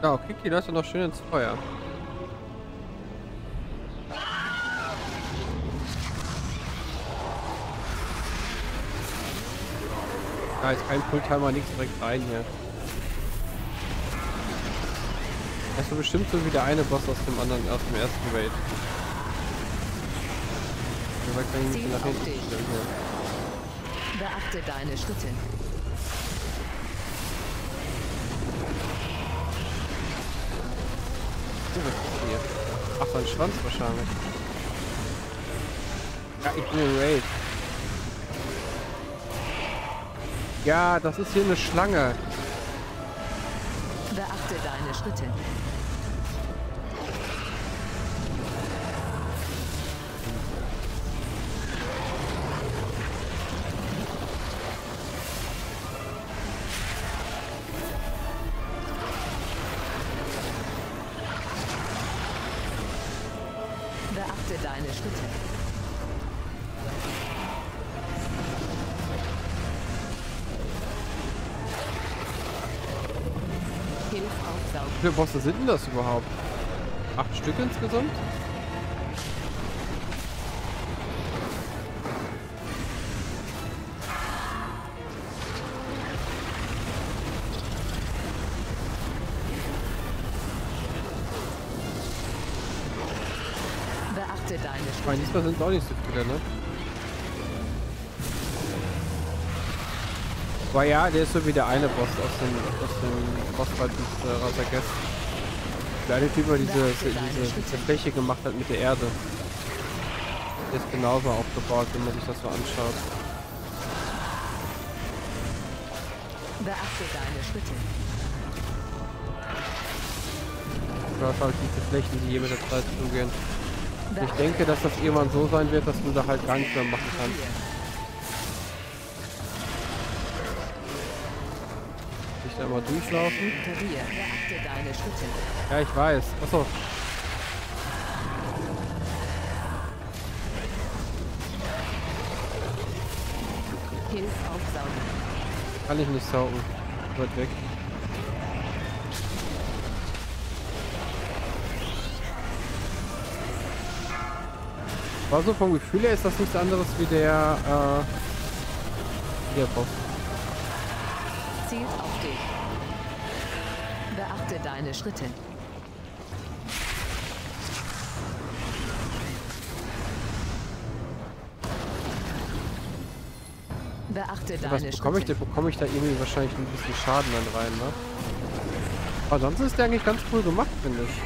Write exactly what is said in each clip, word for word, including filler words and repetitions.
Ja, kick die Leute noch schön ins Feuer. Da ist kein Pulltimer, nichts direkt rein hier. Das ist so bestimmt so wie der eine Boss aus dem anderen, aus dem ersten Raid. Der kann ich nicht nach hinten stellen hier. Beachte deine Schritte. Oh, was ist hier? Ach, sein Schwanz wahrscheinlich. Ja, ich bin im Raid. Ja, das ist hier eine Schlange. Beachte deine Schritte. Beachte deine Schritte. Hilf aufsaugen. Wie viele Bosse sind denn das überhaupt? Acht Stück insgesamt? Beachte deine Ich meine, Schritte. diesmal sind es auch nicht so viele, ne? Aber ja, der ist so wie der eine Boss aus dem, aus dem Bossfight mit äh, Razagest. Der eine Typ, der diese, diese, diese Fläche gemacht hat mit der Erde. Der ist genauso aufgebaut, wenn man sich das so anschaut. Beachte deine Schritte. Du hast halt diese Flächen, die hier mit der Zeit zugehen. Ich Beachte denke, dass das irgendwann so sein wird, dass du da halt gar nichts mehr machen kannst. Nicht einmal durchlaufen. hinter dir. Beachte deine Schritte. Ja, ich weiß. Achso. Hilf aufsaugen. Kann ich nicht saugen. Wird weg. War so vom Gefühl her ist das nichts anderes wie der, äh, wie der Boss. Zielt auf dich. Beachte deine Schritte. Beachte Was deine bekomme ich, Schritte. da bekomme ich da irgendwie wahrscheinlich ein bisschen Schaden dann rein, ne? Aber sonst ist der eigentlich ganz cool gemacht, finde ich.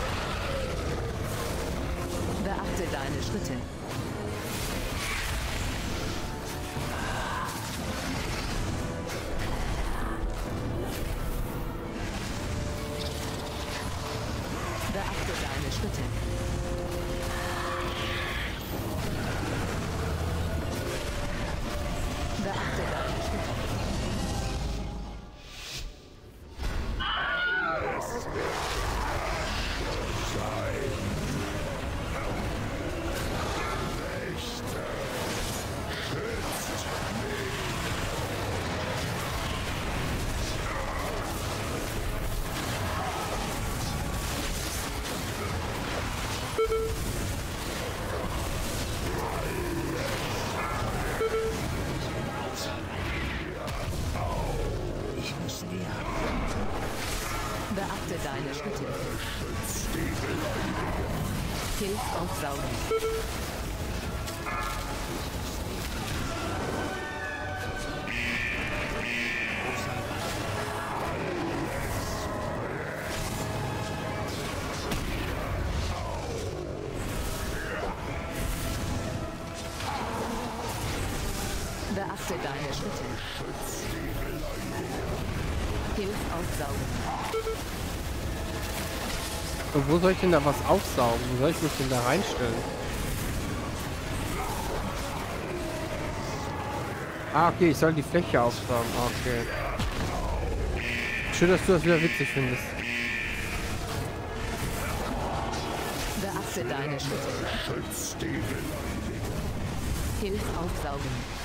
Beachte deine Schritte. Beachte deine Schritte. Beachte deine Schritte. Beachte deine Schritte. Hilf aufsaugen. Beachte deine Schritte. Hilf aufsaugen. Und wo soll ich denn da was aufsaugen? Wo soll ich mich denn da reinstellen? Ah, okay, ich soll die Fläche aufsaugen. Okay. Schön, dass du das wieder witzig findest. Beachte deine Schritte. Hilf aufsaugen.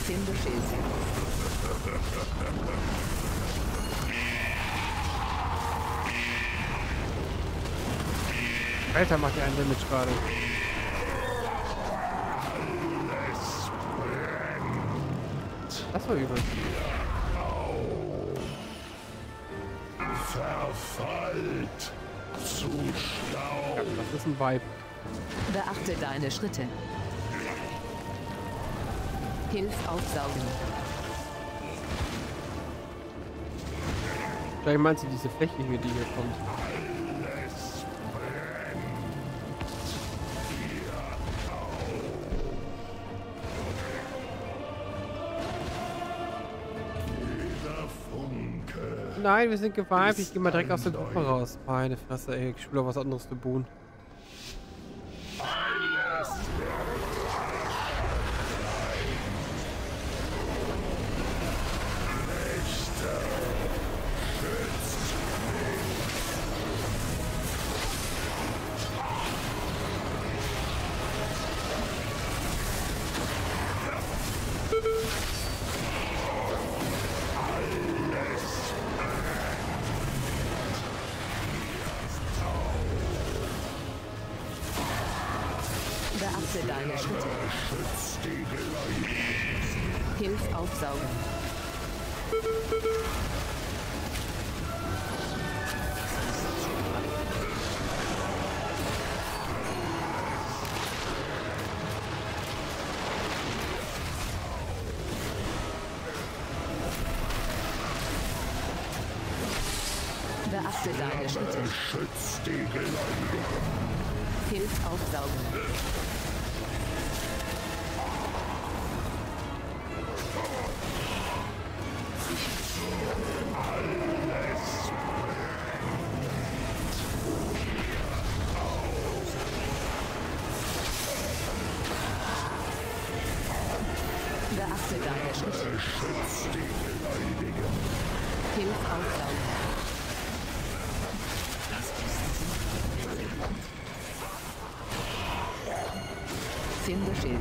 Finde Schild. Alter, macht ja einen Damage gerade. Das war übel. Verfallt zu Staub. Ja, das ist ein Vibe. Beachte deine Schritte. Hilf aufsaugen. Vielleicht meinst du diese Fläche hier, die hier kommt. Nein, wir sind geweibt. Ich gehe mal direkt aus der Gruppe raus. Meine Fresse, ey. Ich spiele auch was anderes zu Boon. Beachte deine Schritte. Hilf aufsaugen. Beachte deine Schritte. Hilf aufsaugen. Beachte deine Schritte. Hilf aufsaugen. Finde Schild.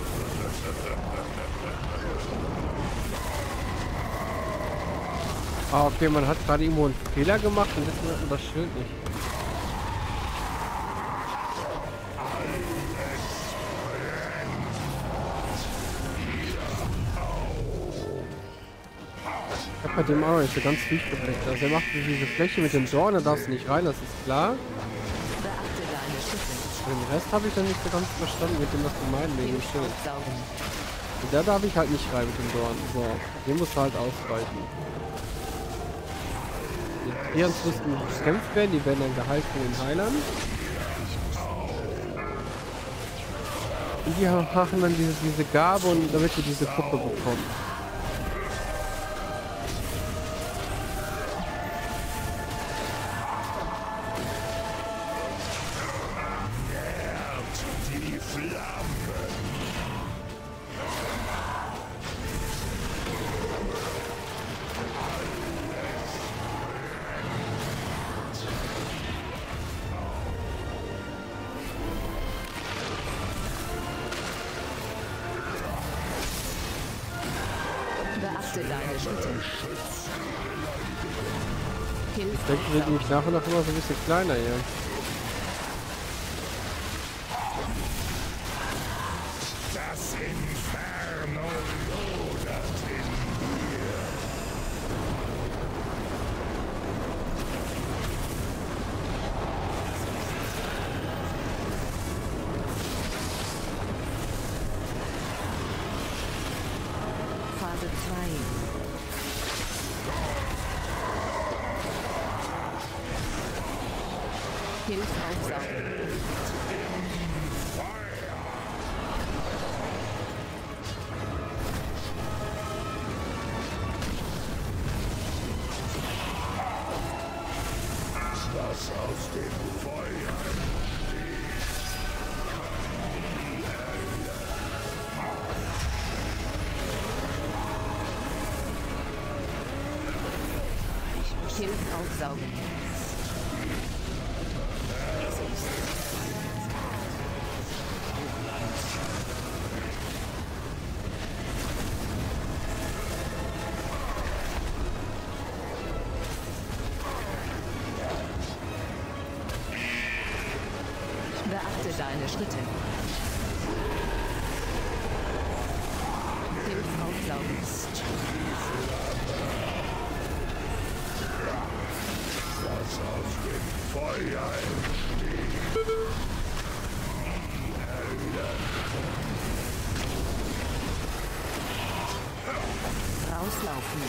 Ah, okay, man hat gerade irgendwo einen Fehler gemacht und jetzt hat man das Schild nicht. Ich hab bei dem auch nicht so ganz durchgeblickt. Also er macht diese Fläche mit den Dornen, da darfst du nicht rein, das ist klar. Beachte deine Schritte. Den Rest habe ich dann nicht so ganz verstanden mit dem, was du meinst, wegen dem Hilf Schild. aufsaugen. Und da darf ich halt nicht rein mit dem Dorn. So, den muss halt ausweichen. Die Trians müssten gekämpft werden, die werden dann geheilt von den Heilern. Und die machen dann diese, diese Gabe, und damit wir diese Puppe bekommen. Beachte deine Schritte. Hilf Ich denke, wir werden mich nach und nach immer so ein bisschen kleiner hier. Das Inferno lodert in mir. Phase zwei. Hilf aufsaugen. Was aus dem Feuer Hilf aufsaugen. deine Schritte. Pilz aufsaugen. Was aus dem Feuer entsteht. Rauslaufen.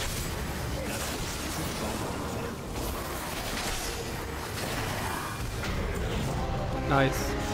Nice.